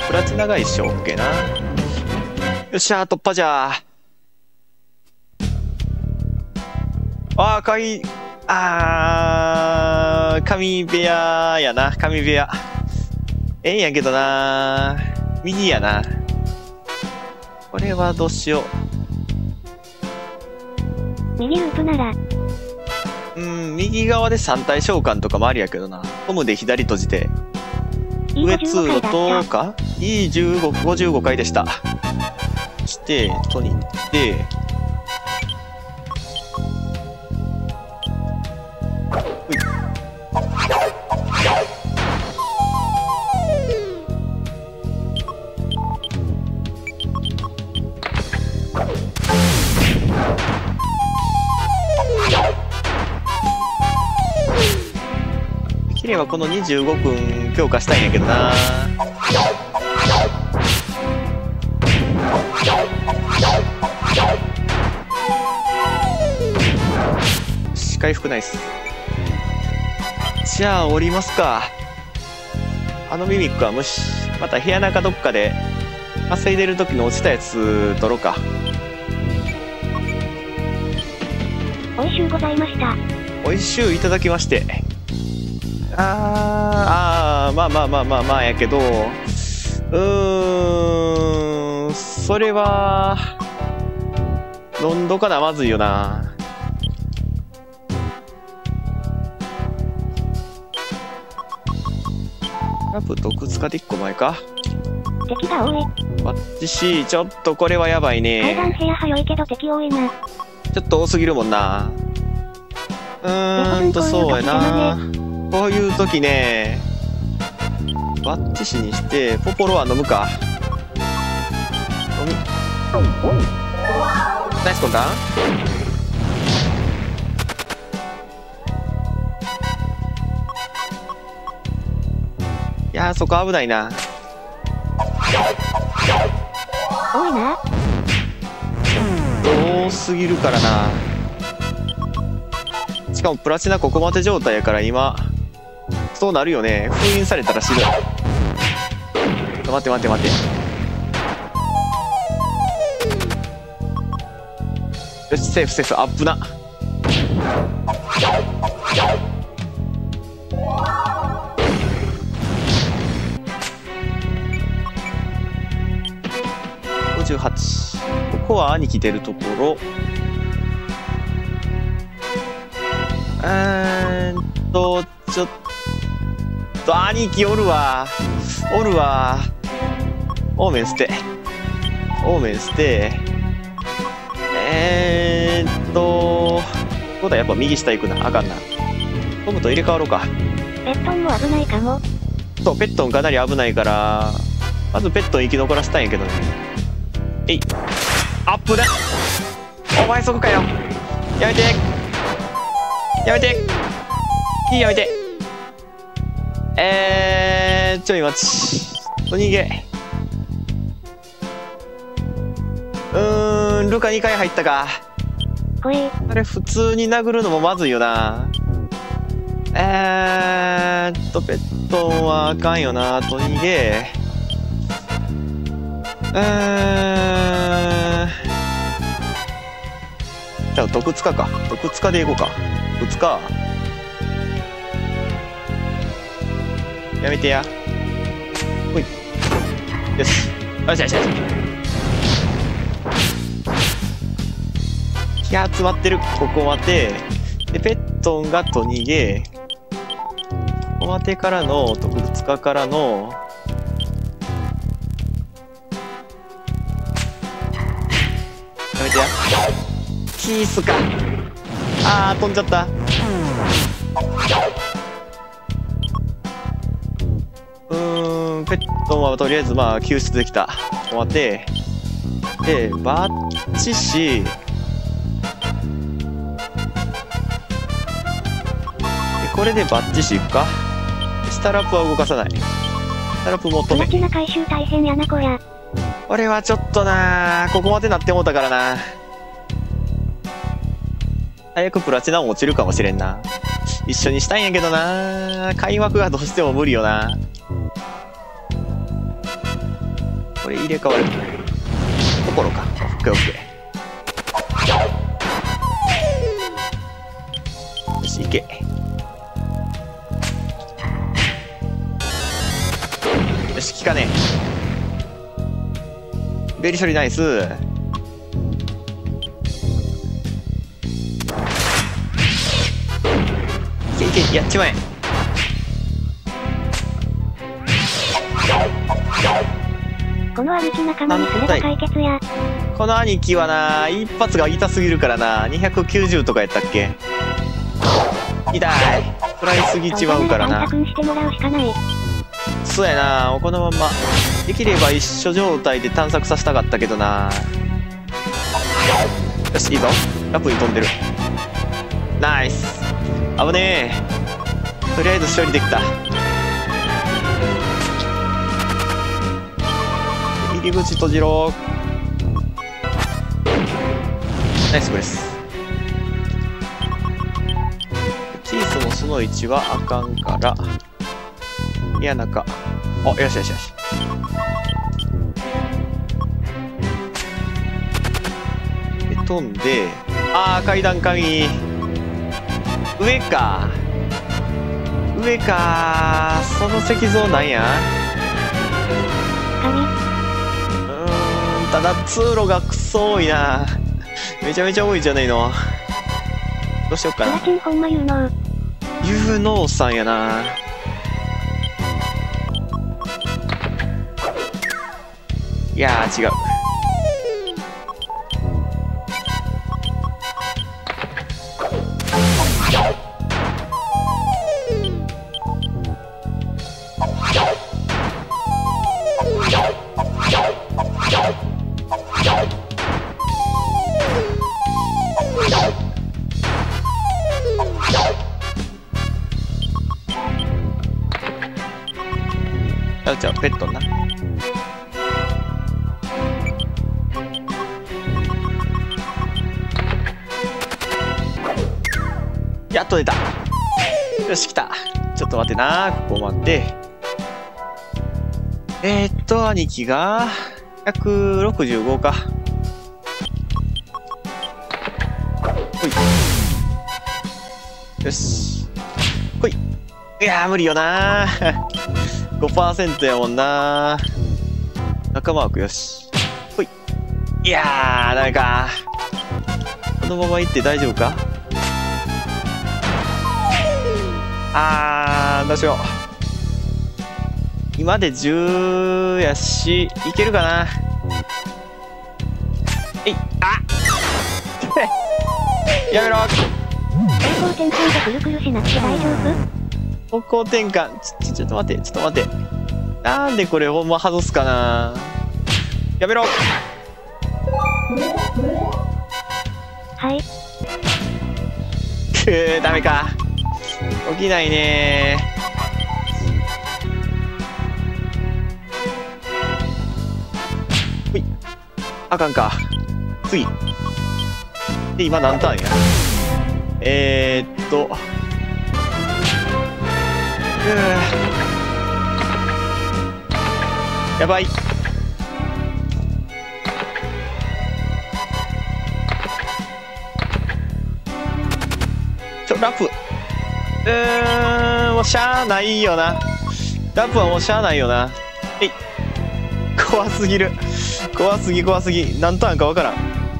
プラチナが一緒 OK な。よっしゃー、突破じゃー。神部屋やな、神部屋。ええんやけどな。右やな。これはどうしよう。右ループなら。 右側で3体召喚とかもありやけどな。トムで左閉じて。上通路とか ?55 回でした。して、とに行って、できればこの25分強化したいんやけどな。回復ナイス。じゃあ降りますか。あのミミックは無視。また部屋中どっかで稼いでる時の落ちたやつ取ろうか。 おいしゅうございました。 おいしゅういただきまして。まあやけど、それは飲んどかなまずいよな。ラプ毒使って1個前か。 敵が多い。 バッチシちょっとこれはやばいね。 階段部屋早いけど敵多いな。 ちょっと多すぎるもんな。そうやな。こういう時ね、バッチシにしてポポロは飲むか。飲み。ナイスコンタン。いやー、そこ危ないな。 多いな。 多すぎるからな。しかもプラチナここまで状態やから今そうなるよね。封印されたら死ぬ。待って。よし、セーフアップな。58。ここは兄貴出るところ。ちょっと兄貴おるわ。オーメン捨て。そうだ、やっぱ右下行くな。あかんな。トムと入れ替わろうか。 ペットンも危ないかも。 そう、ペットンかなり危ないから、まずペットン生き残らせたいんやけどね。アップだ。お前そこかよ。やめて。ちょい待ち。お逃げ。ルカ2回入ったか。あれ普通に殴るのもまずいよな。ペットンはあかんよな。と逃げ。じゃあ毒使か。毒使でいこうか。打つか。やめてや。ほい。よし。よし。気が集まってる。ここ待て。で、ペットンがと逃げ。ここ待てからの、毒使からの、やめてや。キースか。飛んじゃった。ペットンはとりあえず救出できた。待って。で、バッチシ。これでバッチシいくか。スタラップは動かさない。スタラップ求め。 プラチナ回収大変やなこりゃ。 俺はちょっとな、ここまでなってもうたからな。早くプラチナも落ちるかもしれんな。一緒にしたいんやけどな。開幕がどうしても無理よな。 これ入れ替わるところか。オッケーオッケー。よし、行け。よし、効かねえ。ベリ処理ナイス。いけいけ、やっちまえ。 この兄貴仲間にすれば解決や。 この兄貴はな、一発が痛すぎるからな。290とかやったっけ。痛い。食らいすぎちまうからな。 してもらうしかない。 そうやな、このままできれば一緒状態で探索させたかったけどな。よし、いいぞ。ラップに飛んでる。ナイス。危ねえ。とりあえず処理できた。入り口閉じろ。ナイスプレス。キースもその位置はあかんから、いや、中。あ、よしよしよし。で、飛んで、あー、階段鍵。上か。上か。その石像なんや。ただ通路がクソ多いな。めちゃめちゃ多いじゃないの。どうしよっかな。 ほんま有能。 有能さんやな。いやー、違う。ちゃうペットな。やっと出た。よし、来た。ちょっと待ってな。ここ待って。兄貴が165か。ほい。よし。ほい。いやー、無理よなー。5% やもんな。仲マークよし。ほい。いやー、ダメか。このまま行って大丈夫か。どうしよう。今で10やし、いけるかな。えい、やめろ。 方向転換でくるくるしなくて大丈夫？ 方向転換。ちょっと待って、ちょっと待って。なんでこれほんま外すかな。やめろ。 はい。 ダメか。起きないねー。ほい。あかんか。次。で、今何ターンや。やばい。ラップ。もうしゃあないよな。ラップはもうしゃあないよな。えい。怖すぎる。怖すぎ、怖すぎ。何ターンかわからん。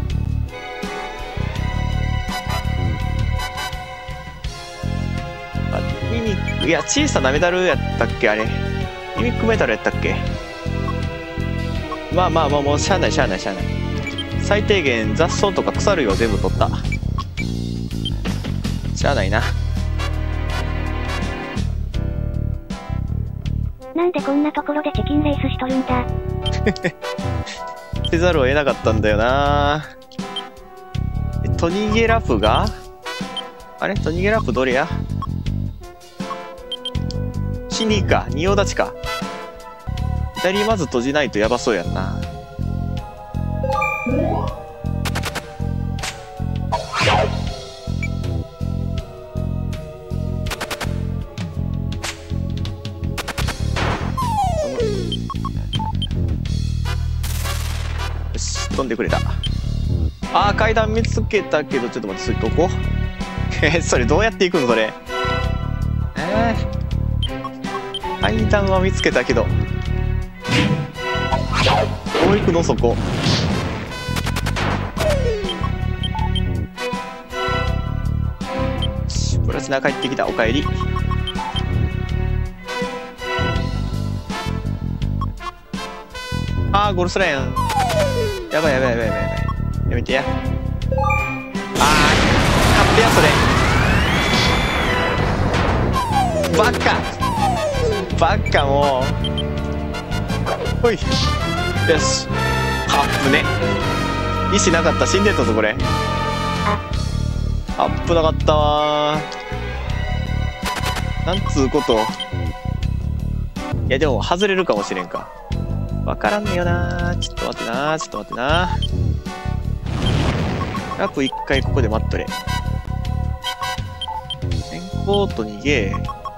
ミミック、いや、小さなメダルやったっけあれ。ミミックメダルやったっけ。まあまあまあ、もうしゃあない、しゃあない、しゃあない。最低限雑草とか腐るよ全部取った。しゃあないな。 なんでこんなところでチキンレースしとるんだ。 せざるを得なかったんだよな。トニゲラプがあれトニゲラプどれや。シニか、仁王立ちか。左まず閉じないとやばそうやんな。 飛んでくれた。あー、階段見つけたけど、ちょっと待って、それどこそれどうやって行くのそれ。階段は見つけたけど。どう行くのそこ。プラチナ帰ってきた。おかえり。あー、ゴルスライン。やばいやばいやばいやばい。やめてや。あー、買ってや、それ。バカバカもう。ほい。よし。アップね。石なかった。死んでたぞ、これ。アップなかったわー。なんつうこと。いや、でも、外れるかもしれんか。わからんねよなー。ちょっと待ってなー。ちょっと待ってなー。ラップ一回ここで待っとれ。先行と逃げ。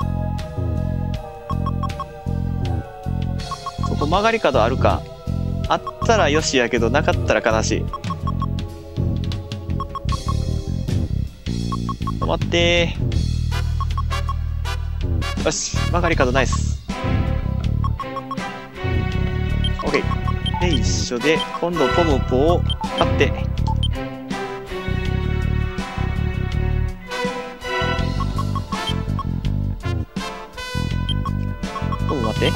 そこ曲がり角あるか。あったらよしやけど、なかったら悲しい。止まってー。よし、曲がり角ナイス。OK。で、一緒で、今度ポムポを買って。ポム待って。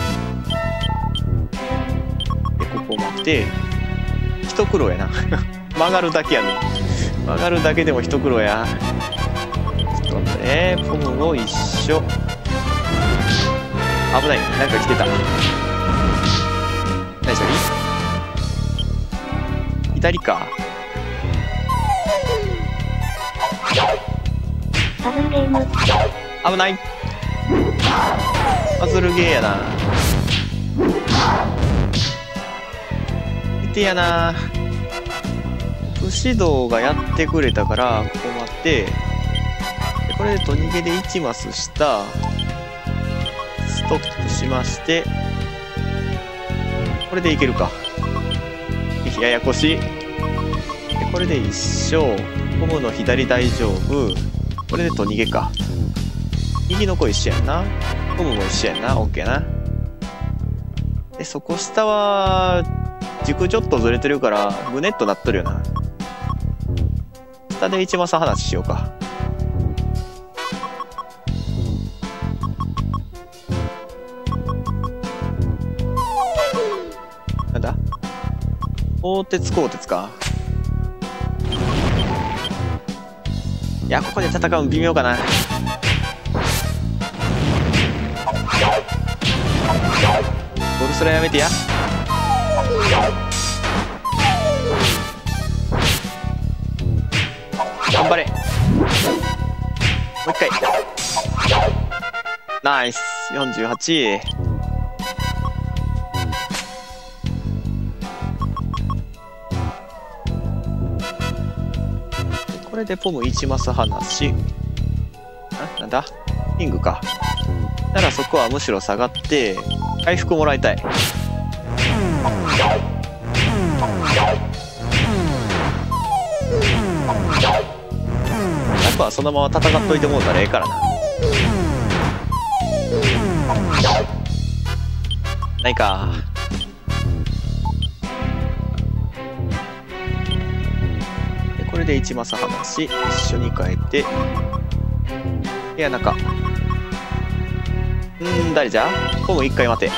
で、ここ待って。一苦労やな。曲がるだけやね。曲がるだけでも一苦労や。ちょっと待ってね。ポムを一緒。危ない。なんか来てた。大丈夫？左か。 パズルゲーム。 危ない。パズルゲーやな。見てやな。武士道がやってくれたから、ここ待って。でこれでと逃げで1マス下。ストップしまして。これでいけるか。ややこしい。でこれで一緒。ポムの左大丈夫。これでと逃げか。右の子一緒やんな。ポムも一緒やんな。オッケーな。で、そこ下は、軸ちょっとずれてるから、グネットなっとるよな。下で1マス話しようか。なんだ？鋼鉄鋼鉄か。いや、ここで戦うの微妙かな。ゴルスラやめてや。頑張れ。もう一回。ナイス。48。これでポム1マス離し。なんだキングか。ならそこはむしろ下がって、回復もらいたい。やっぱそのまま戦っといてもうたらええからな。ないか。でこれで1マス離し、一緒に変えて。いや、中。誰じゃ？ポム一回待て。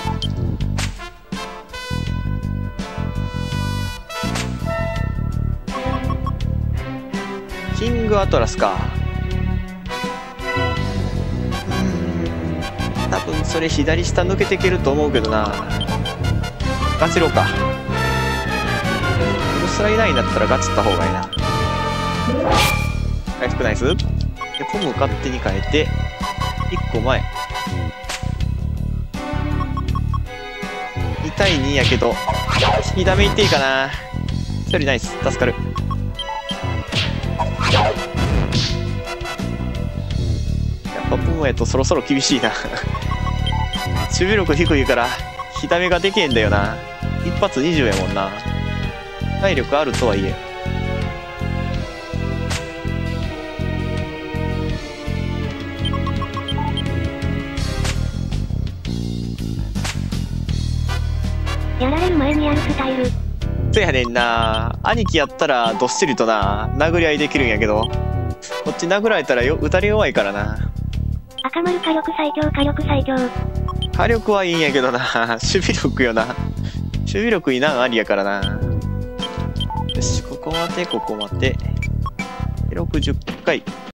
キングアトラスか。多分それ左下抜けていけると思うけどな。ガチろうか。ゴルスラいないんだったらガチった方がいいな。回復ナイス。で、ポム勝手に変えて、1個前。2対2やけど、引きダメいっていいかな。1人ナイス。助かる。やっぱポムやとそろそろ厳しいな。守備力低いから、火ダメがでけえんだよな。一発20やもんな。 体力あるとはいえ。 やられる前にやるスタイル。 そやねんな。兄貴やったらどっしりとな、殴り合いできるんやけど、こっち殴られたら打たれ弱いからな。 赤丸火力最強火力最強。 火力はいいんやけどな。守備力よな。守備力いなんありやからな。よし、ここ待て、ここ待て。60回。